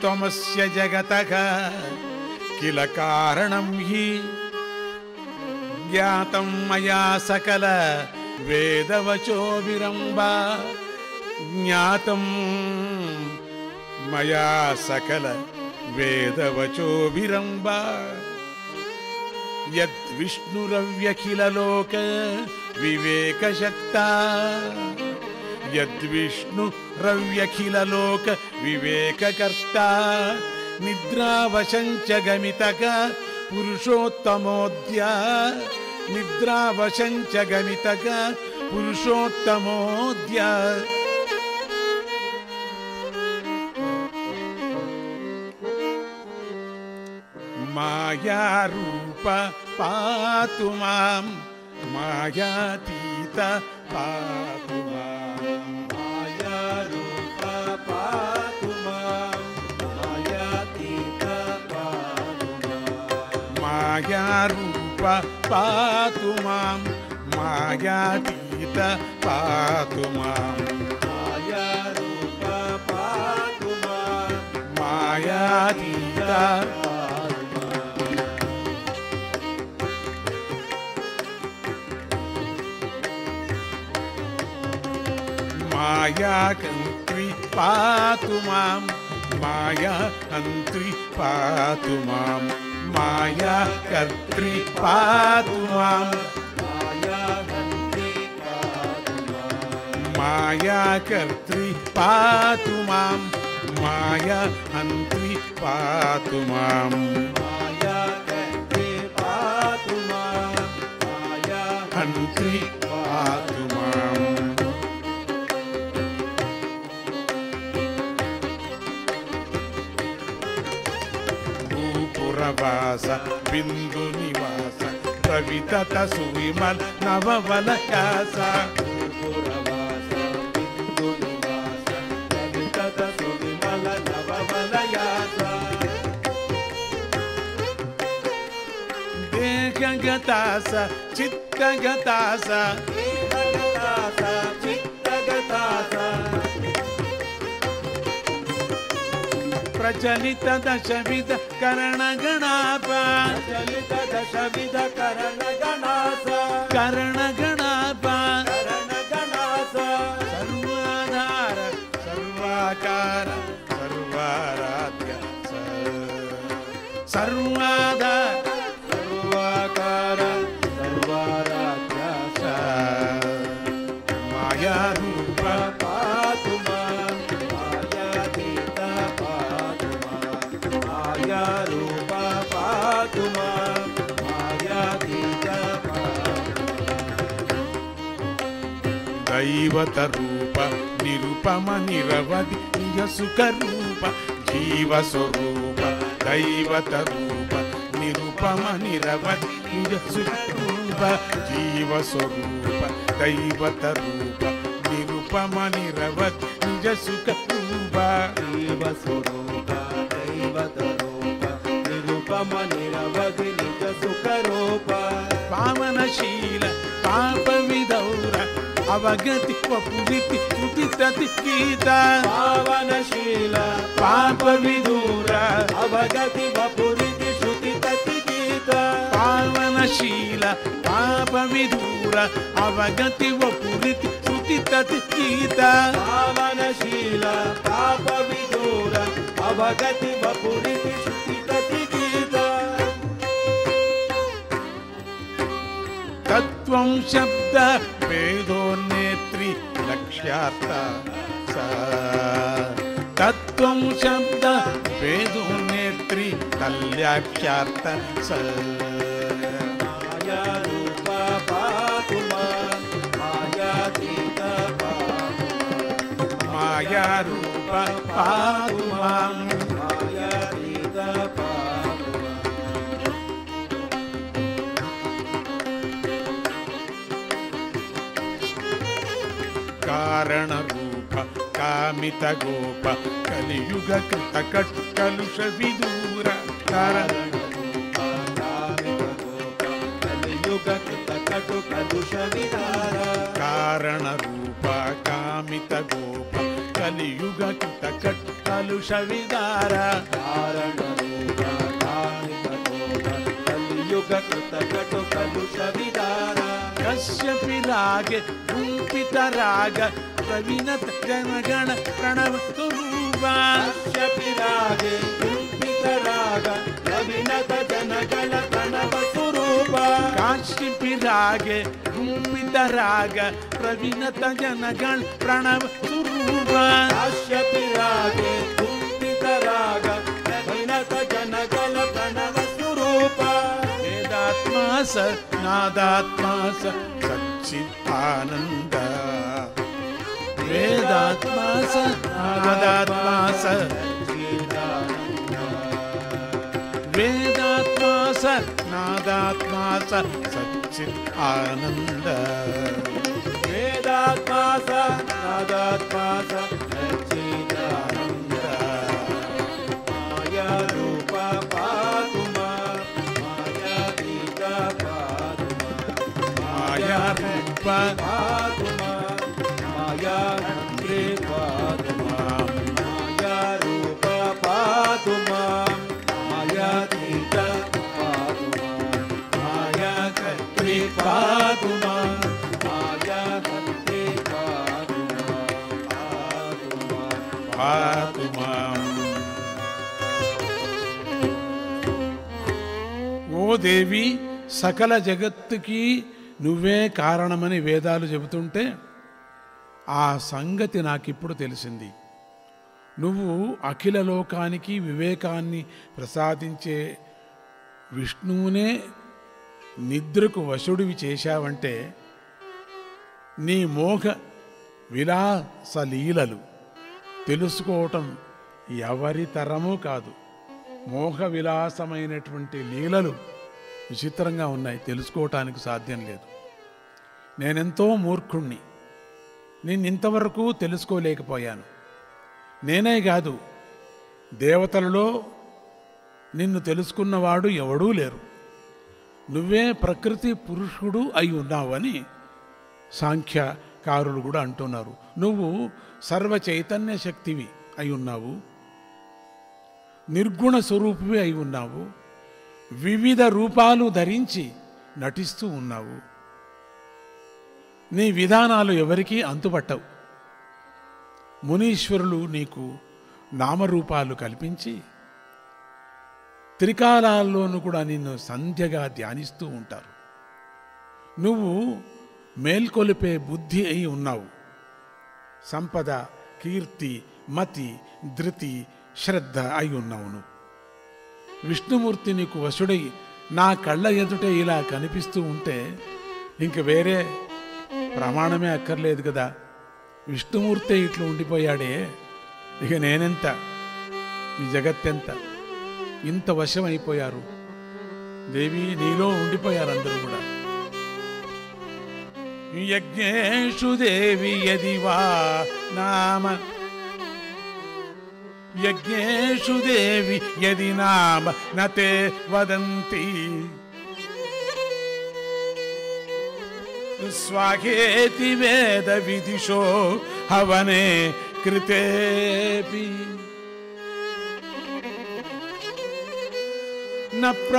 त्वमस्य जगतः किल कारणं हि ज्ञातं मया सकल वेदवचो विरम्बा ज्ञातं मया सकल वेदवचो विरम्बा यद्विष्णुरव्यखिललोक विवेकशक्ता यद्विष्णुरव्यखिललोक विवेककर्ता निद्रावशञ्च गमितः पुरुषोत्तमोऽद्य निद्रावशञ्च गमितः पुरुषोत्तमोऽद्य मायारूप पातु मां मायातीत पातु मां मायारूप पातु मां मायातीत पातु मां मायारूप पातु मां मायातीत पातु मां मायारूप पातु मां मायातीत माया हन्त्री पातु मां माया हन्त्री पातु मां माया कर्त्री पातु मां माया हन्त्री पातु मां माया कर्त्री पातु मां माया हन्त्री पातु मां माया हन्त्री पातु मां माया हन्त्री पातु मां भूपुरवास बिन्दुनिवास कवितत सुविमल नववलयास भूपुरवास बिन्दुनिवास कवितत सुविमल नववलयास देहगतास चित्तगतास देहगतास चित्तगतास प्रचलित दशविध करणगणाप चलित दशविध करणगणास करणगणाप करणगणास सर्वाधार सर्वाकार सर्वाराध्य सर्वाधार सर्वाकार सर्वाराध्य मायारूप पातु मां मायातीत पातु मां मायारूप पातु मां मायातीत दैवतरूप निरुपम निरवधि निज सुखरूप जीवस्वरूप दैवतरूप निरुपम निरवधि निज सुखरूप जीवस्वरूप दैवतरूप निरुपम निरवधि निज सुखरूप जीवस्वरूप दैवतरूप निरुपम निरवधि निज सुखरूप पावनशील पाप विदौर अवगति वपुरिति श्रुति तति गीता पावनशील पाप विदूर अवगति वपुरिति श्रुति तति गीता पावनशील पाप विदूर अवगति वपुरिति श्रुति तति गीता पावनशील पाप विदूर अवगति वपुरिति श्रुति तति गीता तत्त्वं शब्द वेदोन्नेत्री लक्ष्यार्थ तत्त्वं शब्द वेदोन्नेत्री कल्याख्यार्थ मायारूप पातु मां मायातीत पातु मायारूप पातु मां मायातीत पातु कारणरूप कामित गोप कलियुग कृत कलुष विदूर कारणरूप कामित गोप कलियुग कृत कलुष विदार कारणरूप कामित गोप కలియుగ కృత కలుష విదార కారణ రూప కామిత కోట కలియుగ కృత కటు కలుష విదార కశ్యపి రాగే గుంపిత రాగ ప్రవినత జనగణ ప్రణవ స్వరూప కశ్యపి రాగే కుంపిత రాగ రవినత జనగణ ప్రణవ స్వరూప కాశ్యపి రాగే గుంపిత రాగ ప్రవినత జనగణ ప్రణవ స్వరూప కాశ్యపి రాగే కుంపిత రాగ రవినత జనగణ ప్రణవ స్వరూప వేదాత్మా స నాదాత్మా స సచ్చిదానంద వేదాత్మా స నాదాత్మా స వేదాత్మా స నాదాత్మా స సచ్చిదానంద వేదాత్మా స నాదాత్మా స సచ్చిదానంద మాయా రూప పాతు మాం మాయాతీత పాతు మాయా రూప పాతు మాం మాయా తంత్రి పాతు మాం మాయా రూప పాతు మాం మాయాతీత పాతు మాం మాయా తంత్రి పాతు మాం మాయా తంత్రి పాతు మాం పాతు మాం. ఓ దేవి, సకల జగత్తుకి నువ్వే కారణమని వేదాలు చెబుతుంటే ఆ సంగతి నాకిప్పుడు తెలిసింది. నువ్వు అఖిల లోకానికి వివేకాన్ని ప్రసాదించే విష్ణువునే నిద్రకు వశుడివి చేశావంటే నీ మోహ విలాస లీలలు తెలుసుకోవటం ఎవరి తరమూ కాదు. మోహ విలాసమైనటువంటి లీలలు విచిత్రంగా ఉన్నాయి, తెలుసుకోవటానికి సాధ్యం లేదు. నేనెంతో మూర్ఖుణ్ణి, నిన్నింతవరకు తెలుసుకోలేకపోయాను. నేనే కాదు, దేవతలలో నిన్ను తెలుసుకున్నవాడు ఎవడూ లేరు. నువ్వే ప్రకృతి పురుషుడు అయి ఉన్నావని సాంఖ్యకారులు కూడా అంటున్నారు. నువ్వు సర్వ చైతన్య శక్తివి అయి ఉన్నావు, నిర్గుణ స్వరూపివి అయి ఉన్నావు, వివిధ రూపాలు ధరించి నటిస్తూ ఉన్నావు. నీ విధానాలు ఎవరికీ అంతుపట్టవు. మునీశ్వరులు నీకు నామరూపాలు కల్పించి త్రికాలాల్లోనూ కూడా నిన్ను సంధ్యగా ధ్యానిస్తూ ఉంటారు. నువ్వు మేల్కొలిపే బుద్ధి అయి ఉన్నావు. సంపద, కీర్తి, మతి, ధృతి, శ్రద్ధ అయి ఉన్నావు. నువ్వు విష్ణుమూర్తి నీకు వశుడై నా కళ్ళ ఎదుటే ఇలా కనిపిస్తూ ఉంటే ఇంక వేరే ప్రమాణమే అక్కర్లేదు కదా. విష్ణుమూర్తే ఇట్లా ఉండిపోయాడే, ఇక నేనెంత, ఈ జగత్తెంత, ఇంత వశం అయిపోయారు. దేవి, నీలో ఉండిపోయారు అందరూ కూడా. యజ్ఞేషు దేవి యది వా నామ యజ్ఞేషు దేవి యది నామ నతే వదంతి స్వాహేతి వేద విదిషో హవనే కృతేపి న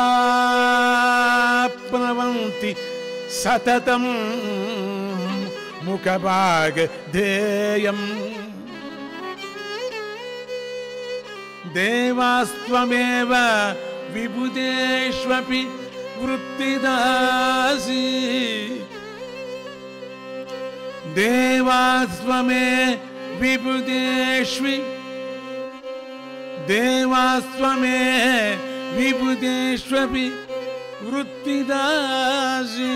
ప్రాప్నవంతి సతతం ముఖభాగధేయం దేవాస్త్వమేవ విబుధేష్వపి వృత్తిదాసి దేవాస్త్వమే విబుధేష్వి దేవాస్త్వమే విబుధేష్వపి వృత్తిదాసి.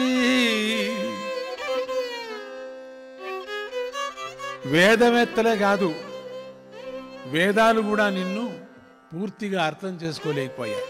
వేదవేత్తలే కాదు, వేదాలు కూడా నిన్ను పూర్తిగా అర్థం చేసుకోలేకపోయాయి.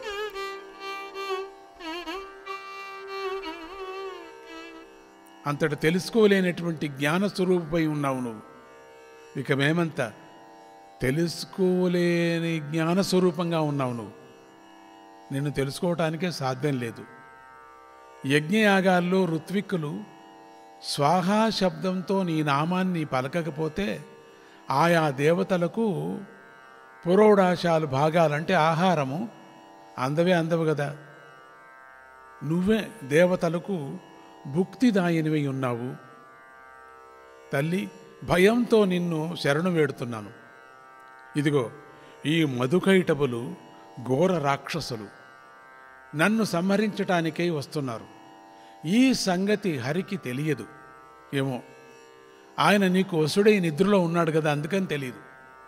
అంతటి తెలుసుకోలేనటువంటి జ్ఞానస్వరూపై ఉన్నావు నువ్వు. ఇక మేమంతా తెలుసుకోలేని జ్ఞానస్వరూపంగా ఉన్నావు నువ్వు. నిన్ను తెలుసుకోవటానికే సాధ్యం లేదు. యజ్ఞయాగాల్లో ఋత్విక్కులు స్వాహా శబ్దంతో నీ నామాన్ని పలకకపోతే ఆయా దేవతలకు పురోడాశాలు భాగాలంటే ఆహారము అందవు కదా. నువ్వే దేవతలకు భుక్తిదాయినివై ఉన్నావు. తల్లి, భయంతో నిన్ను శరణు వేడుతున్నాను. ఇదిగో ఈ మధుకైటబులు ఘోర రాక్షసులు నన్ను సంహరించటానికై వస్తున్నారు. ఈ సంగతి హరికి తెలియదు ఏమో. ఆయన నీకు వసుడై నిద్రలో ఉన్నాడు కదా, అందుకని తెలియదు.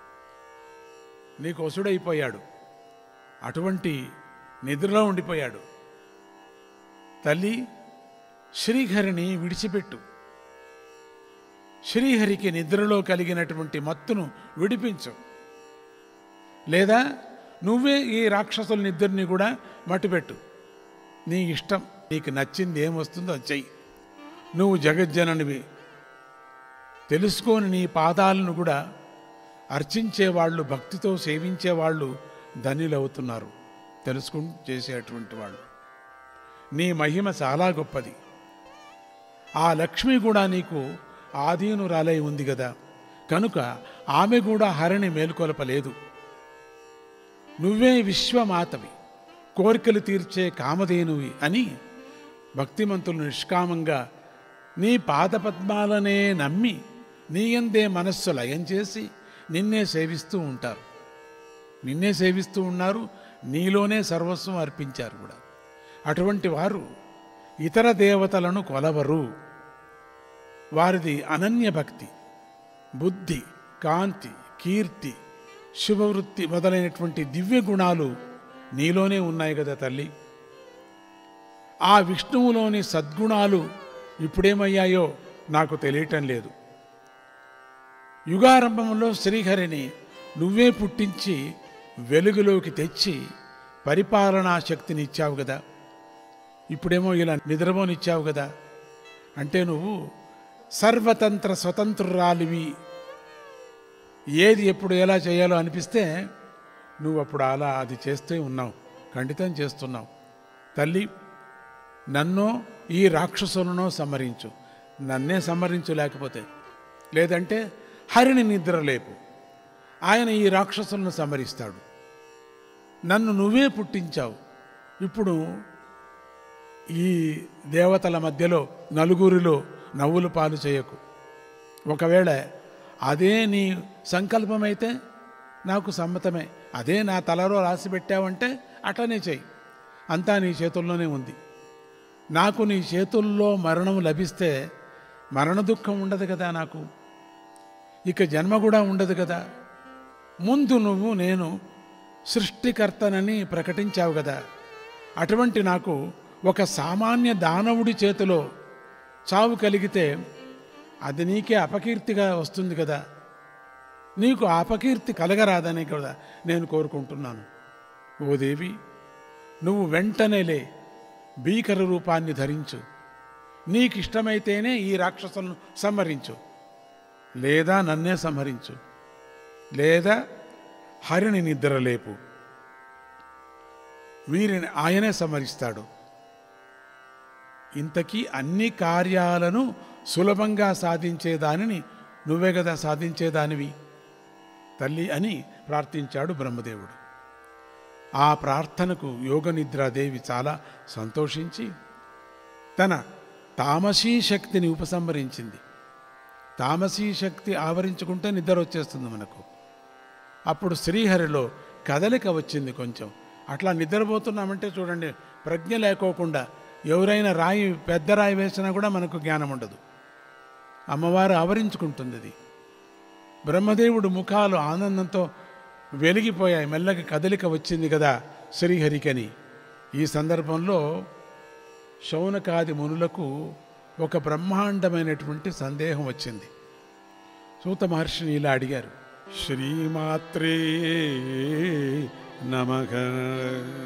నీకు వసుడైపోయాడు, అటువంటి నిద్రలో ఉండిపోయాడు. తల్లి, శ్రీహరిని విడిచిపెట్టు. శ్రీహరికి నిద్రలో కలిగినటువంటి మత్తును విడిపించు. లేదా నువ్వే ఈ రాక్షసులనిద్దరిని కూడా మట్టుపెట్టు. నీ ఇష్టం, నీకు నచ్చింది ఏమొస్తుందో అది చెయ్యి. నువ్వు జగజ్జననివి. తెలుసుకొని నీ పాదాలను కూడా అర్చించేవాళ్ళు, భక్తితో సేవించేవాళ్ళు ధన్యులవుతున్నారు. తెలుసుకుని చేసేటువంటి వాళ్ళు. నీ మహిమ చాలా గొప్పది. ఆ లక్ష్మి కూడా నీకు ఆధీనురాలై ఉంది కదా, కనుక ఆమె కూడా హరిని మేల్కొలపలేదు. నువ్వే విశ్వమాతవి, కోరికలు తీర్చే కామధేనువి అని భక్తిమంతులు నిష్కామంగా నీ పాదపద్మాలనే నమ్మి నీయందే మనస్సు లయం చేసి నిన్నే సేవిస్తూ ఉంటారు. నిన్నే సేవిస్తూ ఉన్నారు, నీలోనే సర్వస్వం అర్పించారు కూడా. అటువంటి వారు ఇతర దేవతలను కొలవరు. వారిది అనన్య భక్తి, బుద్ధి, కాంతి, కీర్తి, శుభవృత్తి మొదలైనటువంటి దివ్య గుణాలు నీలోనే ఉన్నాయి కదా తల్లి. ఆ విష్ణువులోని సద్గుణాలు ఇప్పుడేమయ్యాయో నాకు తెలియటం లేదు. యుగారంభంలో శ్రీహరిని నువ్వే పుట్టించి వెలుగులోకి తెచ్చి పరిపాలనా శక్తిని ఇచ్చావు కదా. ఇప్పుడేమో ఇలా నిద్రపోనిచ్చావు కదా. అంటే నువ్వు సర్వతంత్ర స్వతంత్రురాలివి. ఏది ఎప్పుడు ఎలా చేయాలో అనిపిస్తే నువ్వు అప్పుడు అలా అది చేస్తూ ఉన్నావు, ఖండితం చేస్తున్నావు. తల్లి, నన్నో ఈ రాక్షసులనో సంహరించు. నన్నే సంహరించు, లేకపోతే లేదంటే హరిని నిద్రలేపు. ఆయన ఈ రాక్షసులను సంహరిస్తాడు. నన్ను నువ్వే పుట్టించావు. ఇప్పుడు ఈ దేవతల మధ్యలో నలుగురిలో నవ్వులు పాలు చేయకు. ఒకవేళ అదే నీ సంకల్పమైతే నాకు సమ్మతమే. అదే నా తలలో రాసి పెట్టావంటే అట్లనే చెయ్యి. అంతా నీ చేతుల్లోనే ఉంది. నాకు నీ చేతుల్లో మరణం లభిస్తే మరణ దుఃఖం ఉండదు కదా నాకు. ఇక జన్మ కూడా ఉండదు కదా. ముందు నువ్వు నేను సృష్టికర్తనని ప్రకటించావు కదా. అటువంటి నాకు ఒక సామాన్య దానవుడి చేతిలో చావు కలిగితే అది నీకే అపకీర్తిగా వస్తుంది కదా. నీకు అపకీర్తి కలగరాదని కదా నేను కోరుకుంటున్నాను. ఓ దేవి, నువ్వు వెంటనేలే భీకర రూపాన్ని ధరించు. నీకిష్టమైతేనే ఈ రాక్షసులను సంహరించు, లేదా నన్నే సంహరించు, లేదా హరిని నిద్రలేపు. వీరిని ఆయనే సంహరిస్తాడు. ఇంతకీ అన్ని కార్యాలను సులభంగా సాధించేదానిని నువ్వే కదా సాధించేదానివి తల్లి అని ప్రార్థించాడు బ్రహ్మదేవుడు. ఆ ప్రార్థనకు యోగనిద్రాదేవి చాలా సంతోషించి తన తామసీ శక్తిని ఉపసంహరించింది. తామసీ శక్తి ఆవరించుకుంటే నిద్ర వచ్చేస్తుంది మనకు. అప్పుడు శ్రీహరిలో కదలిక వచ్చింది కొంచెం. అట్లా నిద్రపోతున్నామంటే చూడండి, ప్రజ్ఞ లేకోకుండా ఎవరైనా రాయి, పెద్ద రాయి వేసినా కూడా మనకు జ్ఞానం ఉండదు. అమ్మవారు ఆవరించుకుంటుంది అది. బ్రహ్మదేవుడు ముఖాలు ఆనందంతో వెలిగిపోయాయి. మెల్లగా కదలిక వచ్చింది కదా శ్రీహరికని. ఈ సందర్భంలో శౌనకాది మునులకు ఒక బ్రహ్మాండమైనటువంటి సందేహం వచ్చింది. సూత మహర్షిని ఇలా అడిగారు: శ్రీమాత్రే నమః.